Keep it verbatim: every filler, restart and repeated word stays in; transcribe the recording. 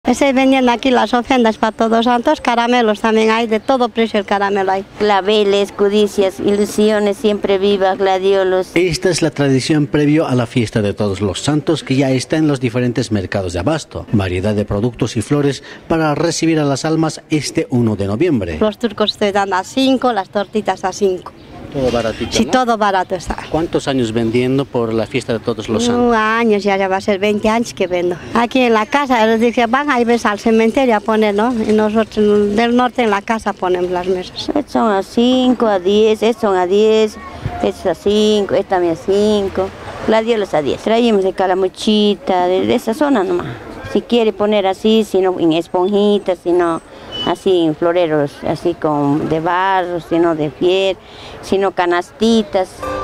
Se venden aquí las ofrendas para Todos Santos, caramelos también hay, de todo precio el caramelo hay. Claveles, codicias, ilusiones, siempre viva, gladiolos. Esta es la tradición previo a la fiesta de Todos los Santos que ya está en los diferentes mercados de abasto. Variedad de productos y flores para recibir a las almas este uno de noviembre. Los turcos estoy dando a cinco, las tortitas a cinco. Todo baratito, Sí, ¿no? todo barato está. ¿Cuántos años vendiendo por la fiesta de Todos los Santos? Uh, años, ya, ya va a ser veinte años que vendo. Aquí en la casa, les dije, van a ir al cementerio a poner, ¿no? Y nosotros del norte en la casa ponemos las mesas. Estos son a cinco, a diez, estos son a diez, estos a cinco, esta también a cinco, gladiolos a diez. Traemos de calamuchita, de, de esa zona nomás. Si quiere poner así, si no en esponjitas, si no así en floreros, así con de barro, si no de piel, si no canastitas.